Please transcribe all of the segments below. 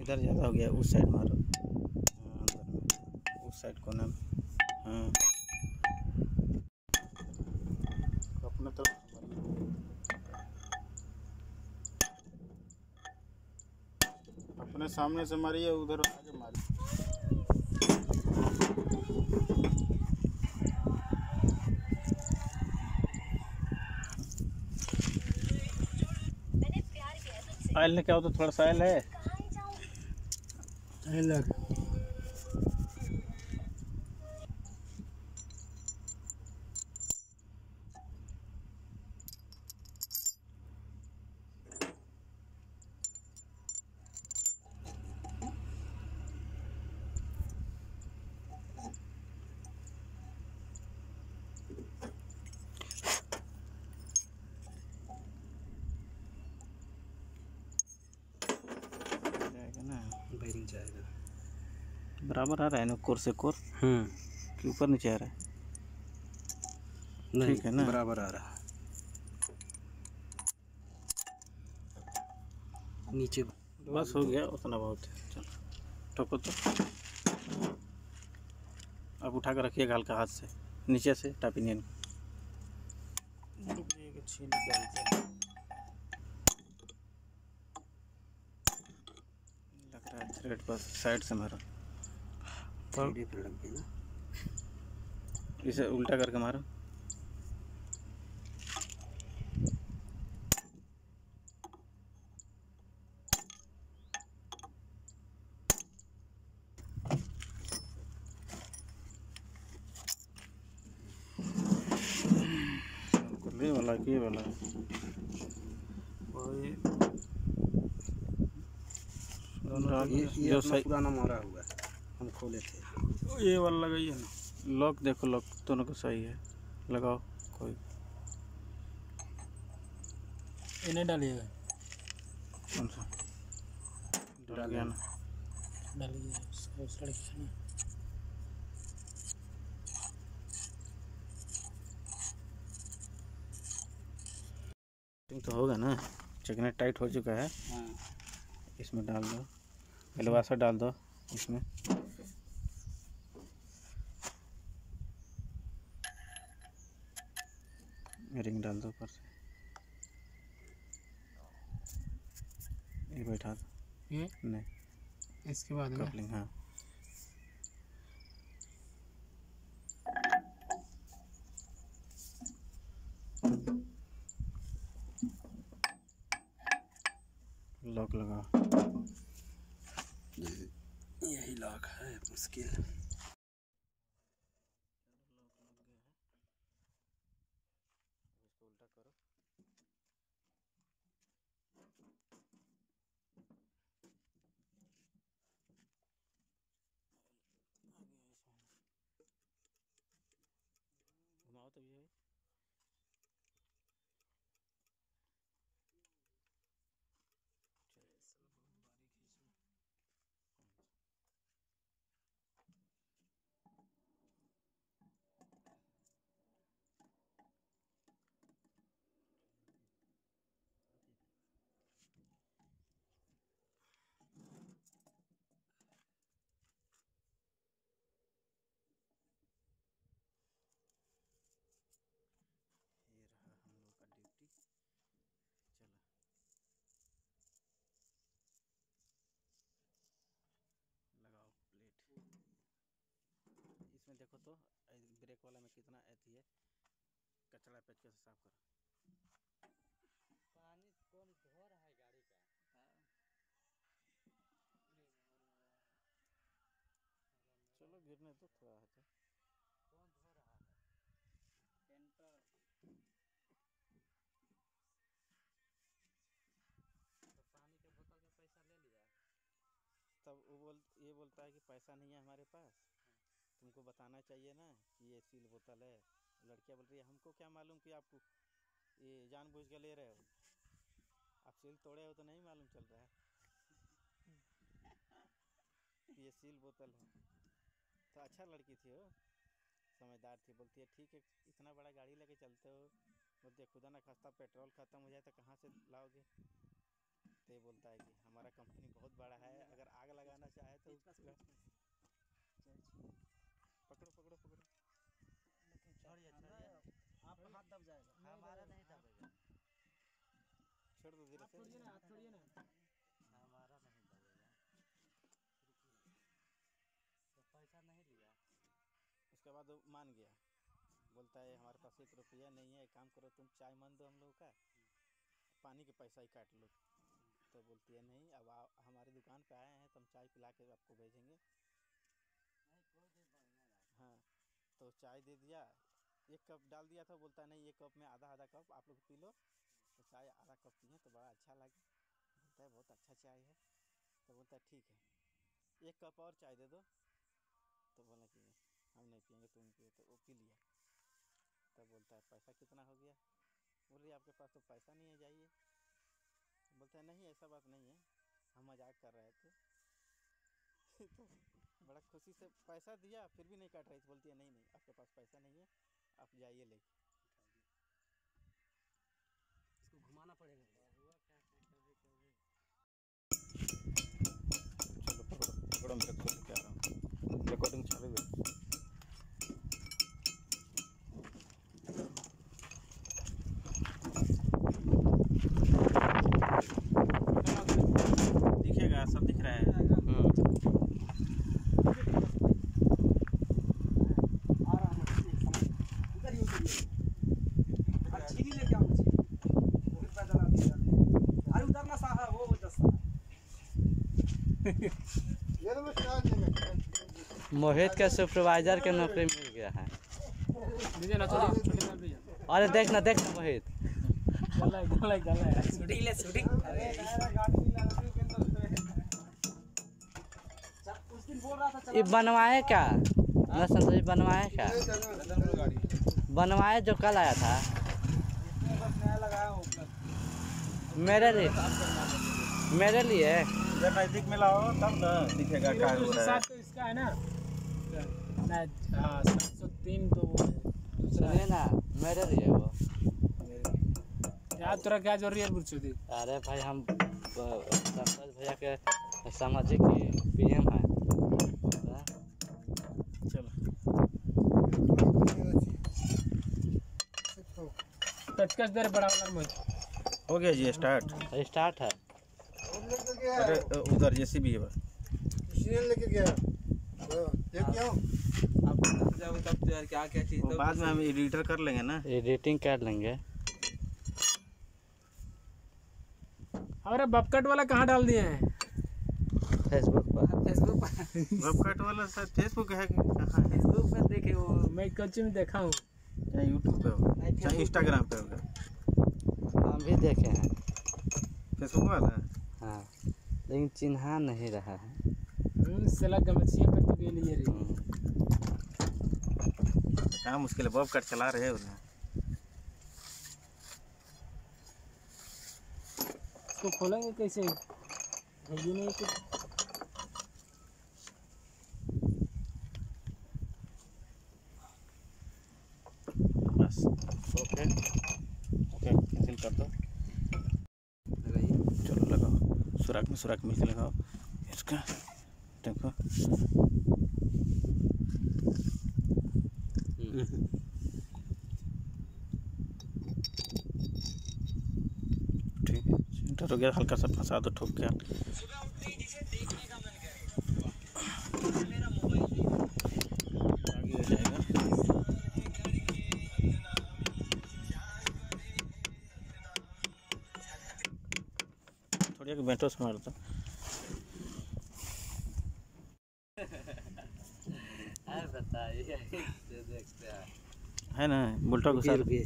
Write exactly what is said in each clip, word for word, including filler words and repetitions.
इधर ज़्यादा हो गया, उस साइड मारो। हाँ अंदर में, उस साइड कोना में। हाँ अपने तरफ अपने सामने से मारिए, उधर आगे मारिए। आयल ने क्या हो तो थोड़ा सा आयल है लग। बैरिंग जाएगा बराबर आ रहा है ना, कोर से कोर हम्म कि ऊपर नीचे आ रहा है? नहीं ठीक है ना, बराबर आ रहा है नीचे। बस हो गया उतना बहुत है। चलो ठोको तो, अब उठा कर रखिएगा हल्का हाथ से नीचे से टापिनियन छील डालते लग रहा है थ्रेड पर साइड से मारो थ्रेड पे लग गई ना, इसे उल्टा करके मारो। ये वाला ये वाला वही ये, ये जो सही पुराना मारा हुआ है, हम खोले थे। ये वाला लगाइए ना, लॉक देखो, लॉक दोनों को सही है, लगाओ। कोई इन्हें डालिएगा, कौन सा डाल गया ना, डालिए सड़ गया ना। तो होगा ना, चिकन टाइट हो चुका है। हाँ। इसमें डाल दो, एलवासा डाल दो इसमें। रिंग डाल दो ऊपर से, ये बैठा दो। ये नहीं इसके बाद कपलिंग, हाँ लॉक लगाओ। यही लॉक है मुश्किल। इसको उल्टा करो, घुमाओ तो ये इसमें देखो तो ब्रेक वाला में कितना एथी है, कचरा पेच के साफ करो। पानी कौन धो रहा है गाड़ी का? चलो गिरने दो थोड़ा है तो। कौन धो रहा है? टेंटर। तो पानी के बोतल का पैसा ले लिया, तब वो बोल ये बोलता है कि पैसा नहीं है हमारे पास, तुमको बताना चाहिए ना कि ये सील बोतल है। लड़कियां बोल रही है हमको क्या मालूम कि आप ये जानबूझ के ले रहे हो, आप सील तोड़े हो तो नहीं मालूम चल रहा है ये सील बोतल है। तो अच्छा लड़की थी वो, समझदार थी, बोलती है ठीक है इतना बड़ा गाड़ी लेके चलते हो, बोलती है खुदा ना खास्ता पेट्रोल ख़त्म हो जाए तो कहाँ से लाओगे। तो ये बोलता है कि हमारा कंपनी बहुत बड़ा है, अगर आग लगाना चाहे तो पकड़ो पकड़ो पकड़ो, छोड़िए छोड़िए, आप हाथ दब जाएगा। हमारा नहीं दबेगा, छोड़ दो धीरे से। छोड़िए ना, हाथ छोड़िए ना, हमारा नहीं दबेगा। तो पैसा नहीं लिया। उसके बाद वो मान गया, बोलता है हमारे पास एक रुपया नहीं है, एक काम करो तुम चाय मन दो हम लोगों का, पानी के पैसा ही काट लो। तो बोलती है नहीं, अब आ, हमारी दुकान पे आए हैं तो हम चाय पिला के आपको भेजेंगे। नहीं कोई भी बढ़िया रहा। हाँ, तो चाय दे दिया, एक कप डाल दिया था, बोलता है नहीं एक कप में आधा आधा कप आप लोग पी लो। तो चाय आधा कप पिए तो बड़ा अच्छा लगा, बोलता है बहुत अच्छा चाय है। तो बोलता है ठीक है एक कप और चाय दे दो। तो बोला कि हम नहीं पिएंगे तुम पिए, तो वो पी लिया। तब बोलता है पैसा कितना हो गया, बोल रही आपके पास तो पैसा नहीं है जाइए। बोलता है नहीं ऐसा बात नहीं है, हम मजाक कर रहे थे। तो बड़ा खुशी से पैसा दिया, फिर भी नहीं काट रही थी। बोलती है नहीं नहीं आपके पास पैसा नहीं है, आप जाइए लेके। इसको घुमाना पड़ेगा। हुआ क्या कि कभी कभी चलो पकड़ो पकड़ो, मैं खोल के आ रहा हूँ, रिकॉर्डिंग चालू है। दिखेगा, सब दिख रहा है। मोहित के सुपरवाइजर के नौकरी मिल गया है। अरे देख ना देख ना मोहित, ये बनवाए क्या ना संतोष, बनवाए क्या बनवाए जो कल आया था मेरे लिए, मेरे लिए जब नजदीक में लाओ तब ना दिखेगा क्या हो रहा है। तो इसका है ना, हाँ सात सौ तीन तो वो है दूसरा सुनिए ना, मेरे लिए वो। यार तेरा क्या जरूरी है बुर्चुदी? अरे भाई हम संतोष भैया के सामाजिक पीएम है। चलो कचकच देर बड़ा वाला में हो गया जी स्टार्ट। स्टार्ट है। अरे उधर जैसी भी है लेके गया जाओ तब यार क्या क्या चीज, वो बाद में हम एडिटर कर लेंगे ना, एडिटिंग कर लेंगे। अरे बपकट वाला कहाँ डाल दिए हैं? फेसबुक पर, फेसबुक पर वेबकट वाला सर फेसबुक है कि कहाँ है? फेसबुक पर देखे वो, मैं कच्चे में देखा हूँ, चाहे यूट्यूब पे होगा चाहे इंस्टाग्राम पे होगा। हम भी देखे हैं। फेसबुक वाला हाँ लेकिन चिन्हा नहीं रहा है। सला गमछिया पर तो गेली है रे। क्या मुश्किल है, बॉब कट चला रहे हो ना। इसको खोलेंगे कैसे? है ये नहीं कुछ। बस ओके ओके कैंसिल कर दो। चलो लगाओ, सुराख में सुराख मिल के लगाओ इसका, देखो ठीक है। सेंटर हो गया, हल्का सा फंसा दो ठोक के। आगे हो जाएगा। थोड़ी बेटो से मार दो। बताइए देखते हैं है ना बुल्टा घुसा दो।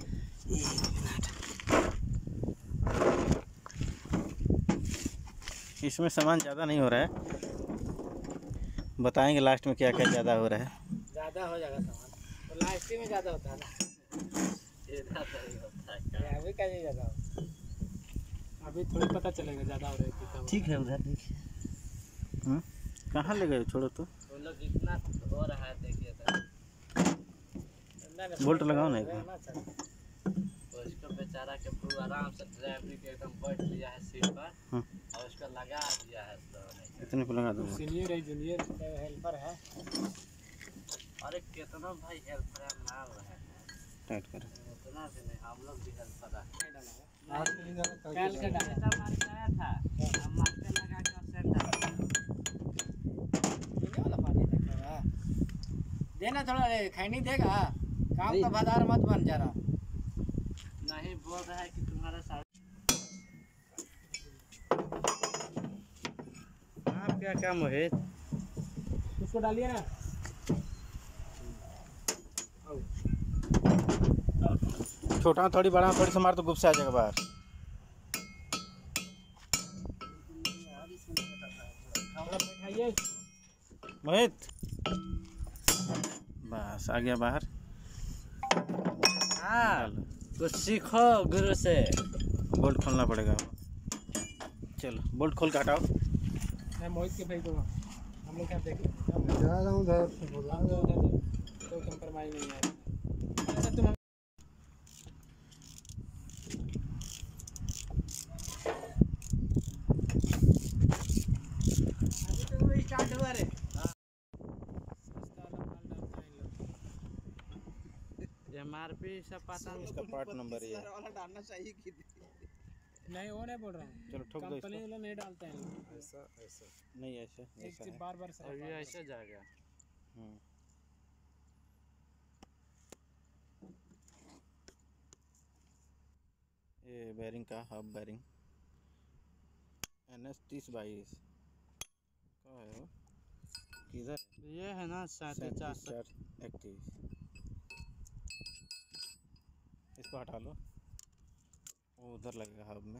इसमें सामान ज़्यादा नहीं हो रहा है, बताएंगे लास्ट में क्या क्या ज़्यादा हो रहा है। ज़्यादा हो जाएगा सामान तो लास्ट में ज़्यादा होता है ना, अभी क्या ज़्यादा हो, अभी थोड़ी पता चलेगा ज़्यादा हो रहा है। ठीक है उधर देखिए। कहाँ ले गए, छोड़ो तो। वो लोग इतना हो रहा है देखिए तो बोल्ट लगाओ ना एक बार। तो इसको बेचारा के पूरा आराम से ड्राइवरी के एकदम बैठ लिया है सीट पर और उसका लगा दिया है तो इतने पे लगा दूँगा। सीनियर है जूनियर हेल्पर है। अरे कितना भाई हेल्पर है मार रहे हैं टाइट कर। उतना भी नहीं हम लोग भी हेल्पर है आज कल के डाटा मार के आया था हम मार्के लगा के सेंटर देने वाला पानी देखेगा देना थोड़ा रे खैनी देगा काम का बाजार मत बन जा रहा। नहीं बोल रहा है कि तुम्हारा साथ आप क्या क्या मोहित उसको डालिए ना। छोटा थोड़ी बड़ा थोड़ी से मार तो गुप्त से आ जाएगा बाहर। बैठाइए मोहित बस आ गया बाहर। हाँ कुछ सीखो गुरु से। बोल्ट खोलना पड़ेगा। चलो बोल्ट खोल के हटाओ। मैं मोहित के भेज दूँगा हम लोग क्या देखें जा रहा हूँ उधर कोई कंप्रोमाइज नहीं है। अच्छा तुम स्टार्ट हुआ रे एम आर पी सब पता नहीं इसका पार्ट नंबर ये है। डालना चाहिए कि नहीं वो नहीं बोल रहा हूँ। चलो ठोक दो कंपनी इसको। वाले नहीं डालते हैं ऐसा ऐसा नहीं ऐसे एक ऐसा चीज है। बार बार और ये ऐसे जाएगा हम्म। ये बैरिंग का हब बैरिंग एन एस तीस बाईस कहाँ है वो किधर ये है ना सैंतीस चार सैंतीस चार इकतीस। इसको हटा लो वो उधर लगेगा हब में।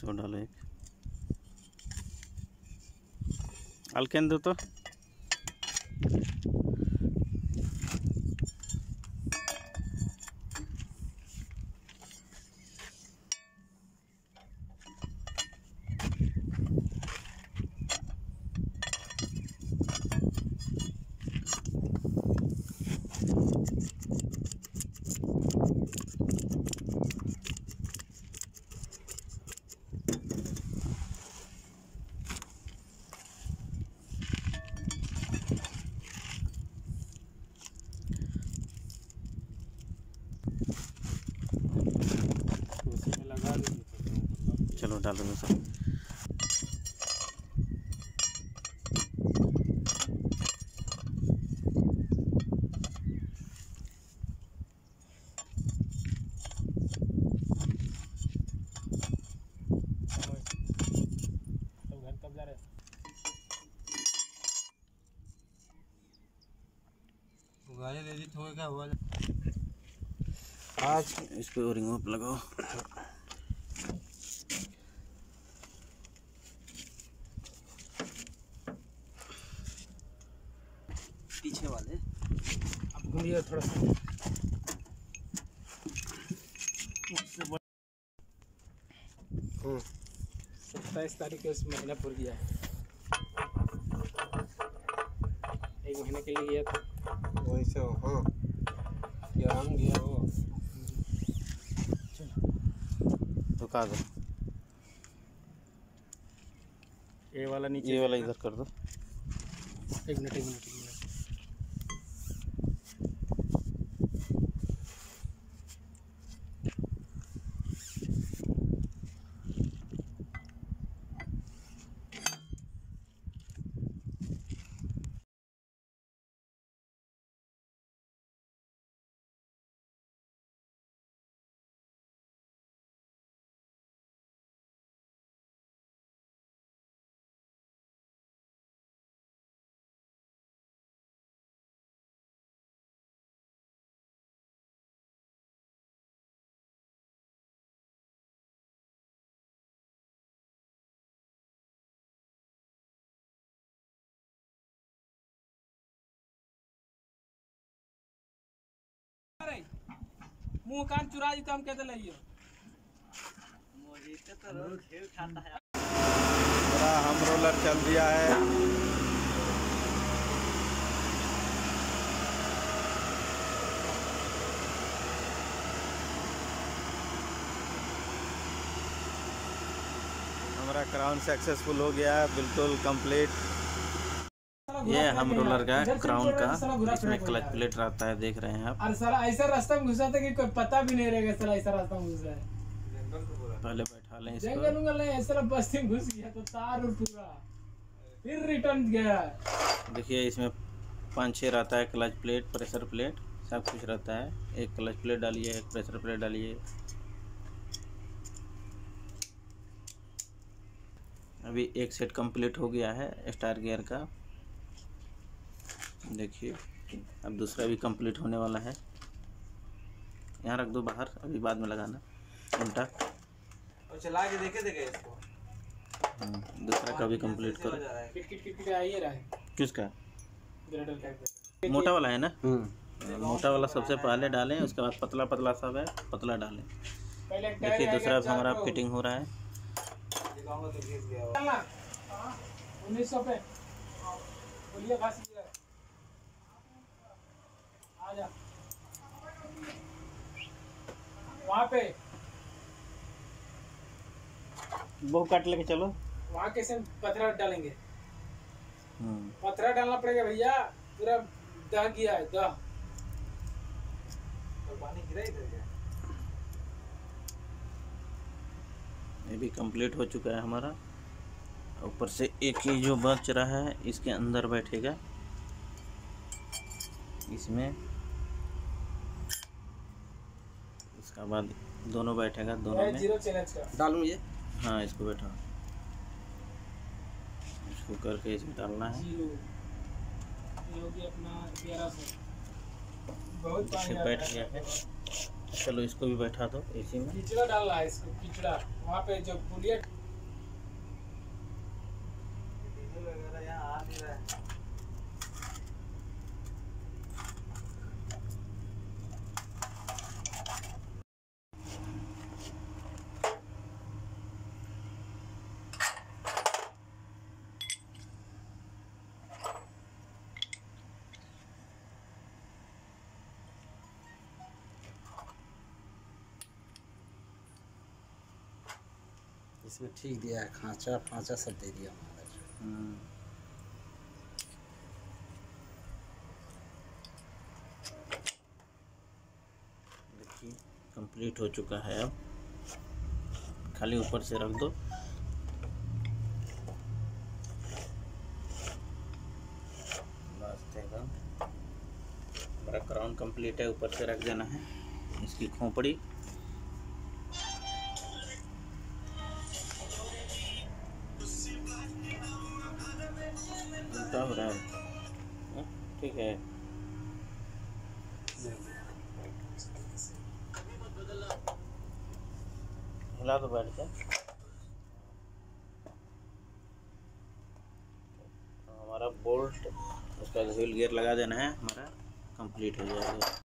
सौ डालो एक अल्केन दो तो चलो डालो दो सब आज इस पे ओरिंग ऑफ लगाओ। पीछे वाले अब घूमिए थोड़ा सा। सत्ताईस तारीख के उस महीना पूर गया है, एक महीने के लिए गया था वही से। हाँ क्या हम गया वो रुका दो ये वाला नीचे, ये वाला इधर कर दो। एक मिनट एक मिनट एक मिनट मुंह कान चुरा जी तो हम कहते लइयो पूरा हम रोलर चल दिया है। हमारा क्राउन सक्सेसफुल हो गया है, बिल्कुल कंप्लीट। ये हम रोलर का क्राउन का, इसमें क्लच प्लेट रहता है, देख रहे हैं आप। अरे साला ऐसा रास्ता में घुसा था कि कोई पता भी नहीं रहेगा साला ऐसा रास्ता में घुस रहा है। पहले बैठा लें इस जंगल पर। उंगल नहीं ऐसा बस्ती में घुस गया तो तार और पूरा फिर रिटर्न गया। देखिए इसमें पाँच छः रहता है, क्लच प्लेट, प्रेशर प्लेट, सब कुछ रहता है। एक क्लच प्लेट डालिए, एक प्रेशर प्लेट डालिए। अभी एक सेट कंप्लीट हो गया है स्टार गियर का, देखिए। अब दूसरा भी कंप्लीट होने वाला है। यहाँ रख दो बाहर, अभी बाद में लगाना उल्टा। और चला के देखे देखे इसको। दूसरा का भी कंप्लीट करो। किट किट किट किट आ ही रहा है। किसका? ग्रेडल टाइप मोटा वाला है ना? मोटा वाला सबसे पहले डालें, उसके बाद पतला पतला सब है, पतला डालें। पहले देखिए दूसरा हमारा फिटिंग हो रहा है। दिखाऊंगा तो घिस गया उन्नीस सौ पे बोलिए घास आ जा वहाँ पे, वो काट लेके चलो। वहाँ कैसे पथरा डालेंगे? हम्म पथरा डालना पड़ेगा भैया, पूरा दह गया है दह। तो पानी गिरा इधर क्या? ये भी कंप्लीट हो चुका है हमारा। ऊपर से एक ही जो बच रहा है इसके अंदर बैठेगा, इसमें। इसका बाद दोनों बैठेगा, दोनों में। जीरो चैलेंज का डालूं ये? हाँ इसको बैठा, इसको करके इसमें डालना है। जीरो ये हो गया अपना ग्यारह सौ। बहुत पानी इसमें आ बैठ रहा गया है। है। चलो इसको भी बैठा दो इसी में। कीचड़ा डालना है इसको, कीचड़ा वहाँ पे जो पुलिया डीजल वगैरह यहाँ आ नहीं रहा है। इसमें ठीक दिया है, खांचा फांचा सब दे दिया हमारा। हम्म। देखिए कंप्लीट हो चुका है, अब खाली ऊपर से रख दो। बस एकदम हमारा क्राउन कंप्लीट है, ऊपर से रख देना है इसकी खोपड़ी। उल्टा हो रहा है, ठीक है। हिला दो बैठ के। हमारा बोल्ट उसका व्हील गियर लगा देना है, हमारा कंप्लीट हो जाएगा।